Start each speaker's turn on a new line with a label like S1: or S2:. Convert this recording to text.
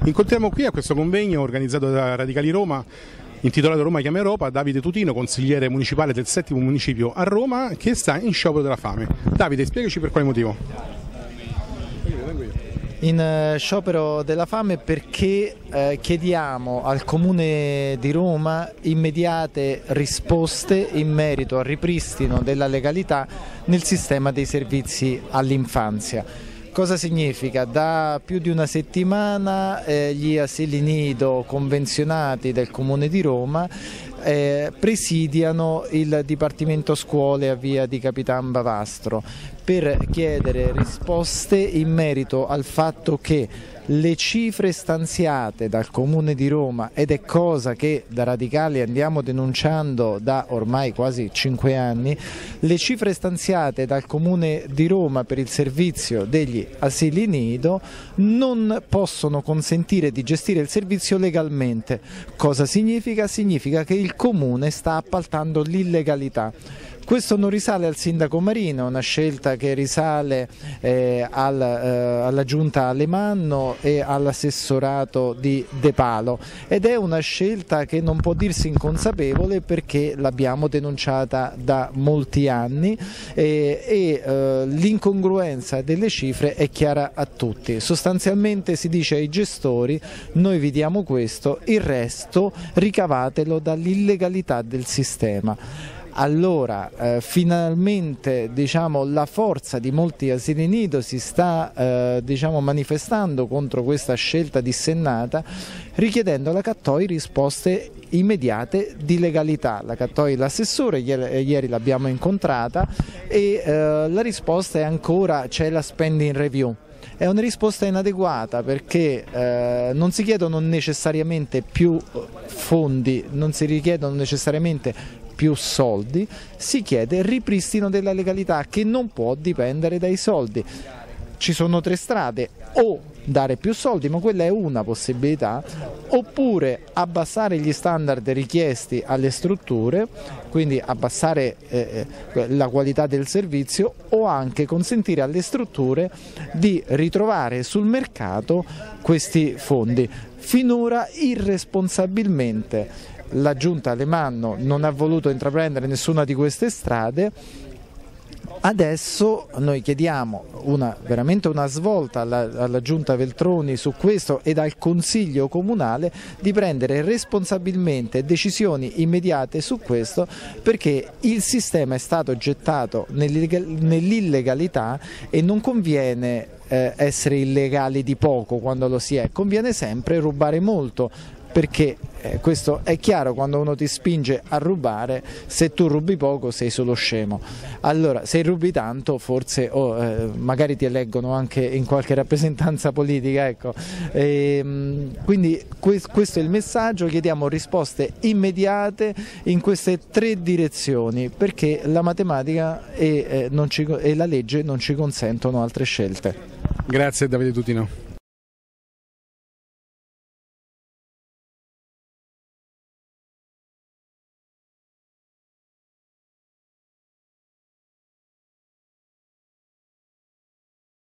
S1: Incontriamo qui a questo convegno organizzato da Radicali Roma, intitolato Roma chiama Europa, Davide Tutino, consigliere municipale del 7° municipio a Roma, che sta in sciopero della fame. Davide, spiegaci per quale motivo.
S2: In sciopero della fame perché chiediamo al Comune di Roma immediate risposte in merito al ripristino della legalità nel sistema dei servizi all'infanzia. Cosa significa? Da più di una settimana gli asili nido convenzionati del Comune di Roma presidiano il Dipartimento Scuole a via di Capitan Bavastro per chiedere risposte in merito al fatto che le cifre stanziate dal Comune di Roma, ed è cosa che da Radicali andiamo denunciando da ormai quasi 5 anni, le cifre stanziate dal Comune di Roma per il servizio degli asili nido non possono consentire di gestire il servizio legalmente. Cosa significa? Significa che il Comune sta appaltando l'illegalità. Questo non risale al sindaco Marino, è una scelta che risale alla giunta Alemanno e all'assessorato di De Palo, ed è una scelta che non può dirsi inconsapevole perché l'abbiamo denunciata da molti anni e l'incongruenza delle cifre è chiara a tutti. Sostanzialmente si dice ai gestori: noi vi diamo questo, il resto ricavatelo dall'illegalità del sistema. Allora finalmente la forza di molti asili nido si sta manifestando contro questa scelta dissennata, richiedendo alla Cattoi risposte immediate di legalità. La Cattoi, l'assessore, ieri l'abbiamo incontrata e la risposta è ancora: c'è la spending review. È una risposta inadeguata perché non si chiedono necessariamente più fondi, non si richiedono necessariamente più soldi, si chiede il ripristino della legalità che non può dipendere dai soldi. Ci sono 3 strade: o dare più soldi, ma quella è una possibilità, oppure abbassare gli standard richiesti alle strutture, quindi abbassare la qualità del servizio, o anche consentire alle strutture di ritrovare sul mercato questi fondi. Finora irresponsabilmente la giunta Alemanno non ha voluto intraprendere nessuna di queste strade. Adesso noi chiediamo veramente una svolta alla giunta Veltroni su questo ed al Consiglio Comunale di prendere responsabilmente decisioni immediate su questo, perché il sistema è stato gettato nell'illegalità e non conviene essere illegali di poco quando lo si è, conviene sempre rubare molto. Perché questo è chiaro, quando uno ti spinge a rubare, se tu rubi poco sei solo scemo. Allora, se rubi tanto forse magari ti eleggono anche in qualche rappresentanza politica, ecco. Quindi questo è il messaggio: chiediamo risposte immediate in queste 3 direzioni, perché la matematica e la legge non ci consentono altre scelte.
S1: Grazie Davide Tutino.